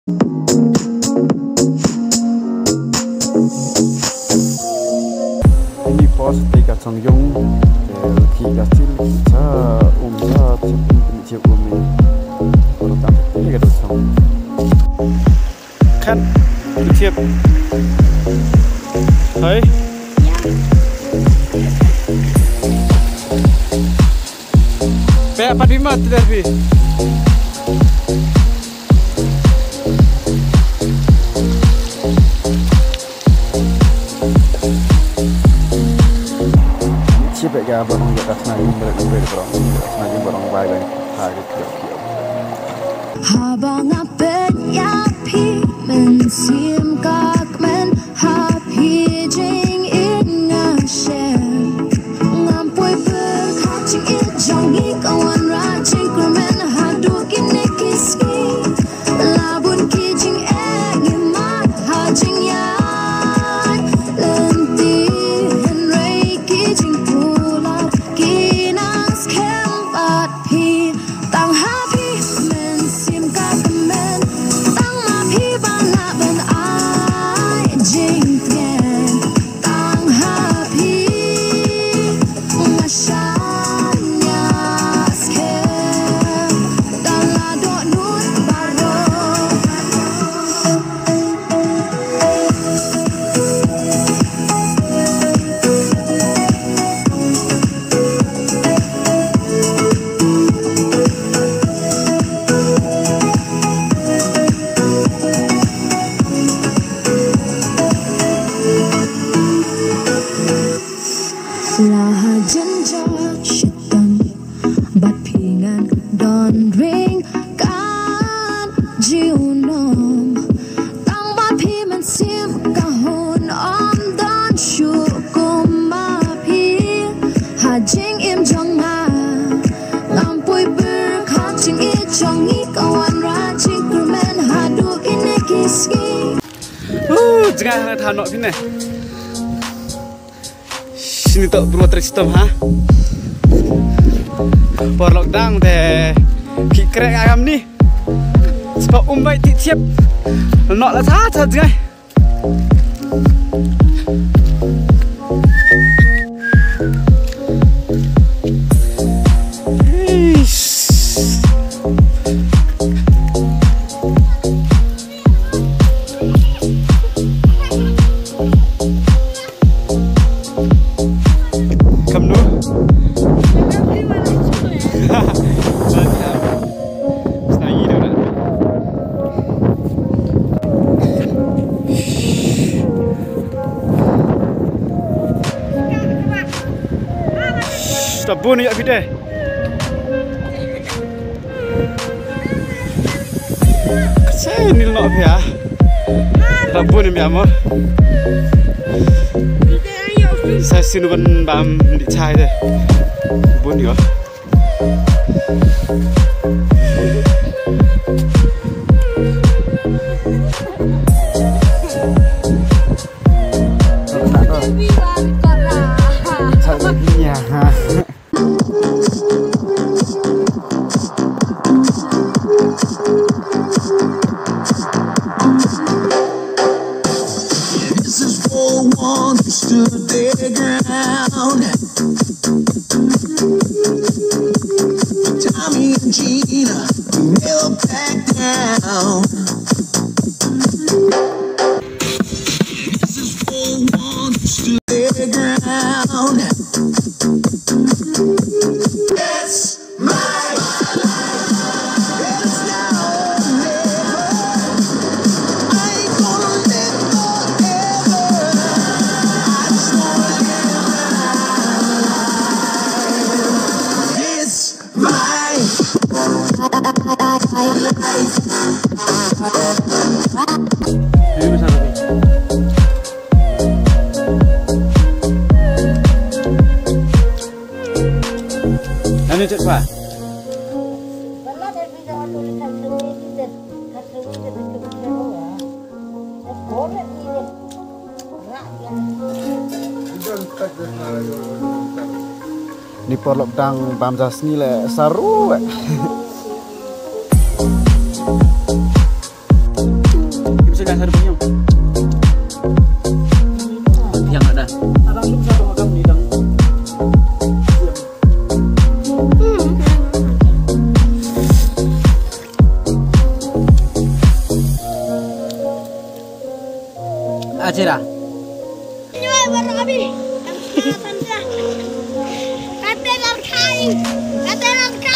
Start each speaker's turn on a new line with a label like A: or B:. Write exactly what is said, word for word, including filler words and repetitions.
A: Ini pos tiga Songyong ke Kastil sa umsa cium umi kalau tak tiga dosong kan cium hai pe apa di mat derby siapa yang barang di atas naik mereka berperang naik barang baik hari tiap-tiap.
B: Habang apet yapi mensim kakmen happy jing inga shen ngampoi berkacing ijongi kawan rajing kermen hadu kini kiski labun kijing egi mat hajing yan lenti henrei kijing pulat kinas kempat pi tang happy mensim kakmen tang ma pi bana ben ai jing tien tang happy masanya skem dala do nur baro laha jenjak shitam bat pingan don ring kan jiunom tang bat pi man sim kahon om don syukum ma pi hajing im jong ma ngampui berkacing i jong i kawan rajing kermen hadu ini kiski
A: Uh, jangan tanok sini. Sini tak perlu tersistem ha. Por lockdown teh kikrek agam ni. Sebab umbai tiap nak lah sah sah jangan. Sabun ya kita. Kecil ni nak apa? Sabun ni apa? Saya sini pun bam di cai deh. Sabun ni. Stood their ground. Tommy and Gina never back down. This is for one who stood their ground. That's my life. It's now or never. I ain't gonna live forever. Ini cek apa? Ni por lockdown bamjas ni le seru. Makan satu punya. Yang ada.
C: Ada susah sama kamu nih, Dang.
A: Acira.
D: Nyoi baru abi. Kata lang kai. Kata lang kai.